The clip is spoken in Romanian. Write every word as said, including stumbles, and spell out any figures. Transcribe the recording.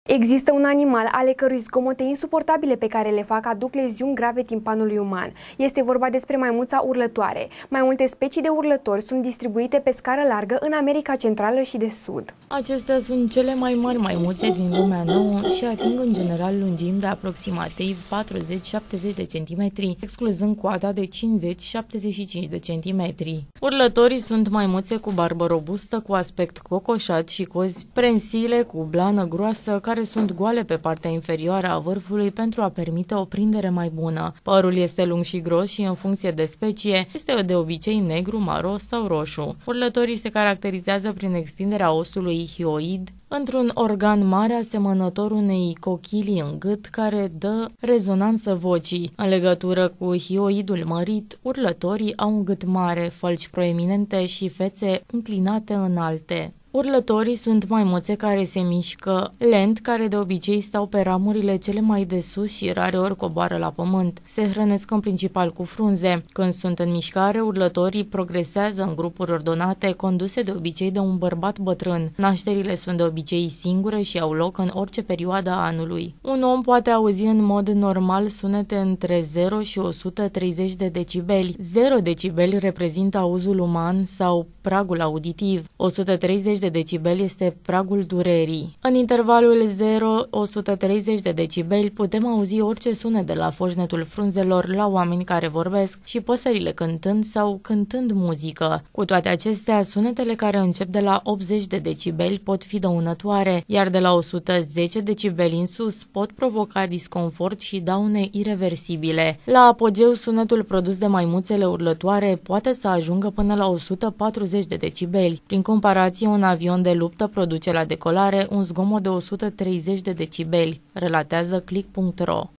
Există un animal ale cărui zgomote insuportabile pe care le fac aduc leziuni grave timpanului uman. Este vorba despre maimuța urlătoare. Mai multe specii de urlători sunt distribuite pe scară largă în America Centrală și de Sud. Acestea sunt cele mai mari maimuțe din lumea nouă și ating în general lungimi de aproximativ patruzeci șaptezeci de centimetri, excluzând coada de cincizeci șaptezeci și cinci de centimetri. Urlătorii sunt maimuțe cu barbă robustă, cu aspect cocoșat și cozi prensile cu blană groasă, care sunt goale pe partea inferioară a vârfului pentru a permite o prindere mai bună. Părul este lung și gros și, în funcție de specie, este de obicei negru, maro sau roșu. Urlătorii se caracterizează prin extinderea osului hioid într-un organ mare asemănător unei cochilii în gât, care dă rezonanță vocii. În legătură cu hioidul mărit, urlătorii au un gât mare, fălci proeminente și fețe înclinate înalte. Urlătorii sunt maimuțe care se mișcă lent, care de obicei stau pe ramurile cele mai de sus și rareori coboară la pământ. Se hrănesc în principal cu frunze. Când sunt în mișcare, urlătorii progresează în grupuri ordonate, conduse de obicei de un bărbat bătrân. Nașterile sunt de obicei singure și au loc în orice perioadă a anului. Un om poate auzi în mod normal sunete între zero și o sută treizeci de decibeli. zero decibeli reprezintă auzul uman sau pragul auditiv. o sută treizeci de decibeli este pragul durerii. În intervalul zero la o sută treizeci de decibeli putem auzi orice sunet, de la foșnetul frunzelor la oameni care vorbesc și păsările cântând sau cântând muzică. Cu toate acestea, sunetele care încep de la optzeci de decibeli pot fi dăunătoare, iar de la o sută zece decibeli în sus pot provoca disconfort și daune ireversibile. La apogeu, sunetul produs de maimuțele urlătoare poate să ajungă până la o sută patruzeci de decibeli. Prin comparație, un avion de luptă produce la decolare un zgomot de o sută treizeci de decibeli, relatează click punct ro.